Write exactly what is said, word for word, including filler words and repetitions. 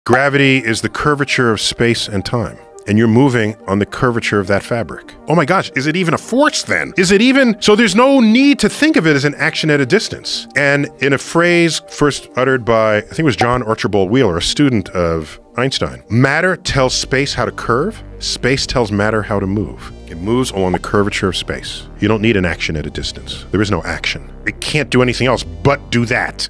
Gravity is the curvature of space and time, and you're moving on the curvature of that fabric. Oh my gosh, is it even a force then? Is it even, so there's no need to think of it as an action at a distance. And in a phrase first uttered by, I think it was John Archibald Wheeler, a student of Einstein, matter tells space how to curve, space tells matter how to move. It moves along the curvature of space. You don't need an action at a distance. There is no action. It can't do anything else but do that.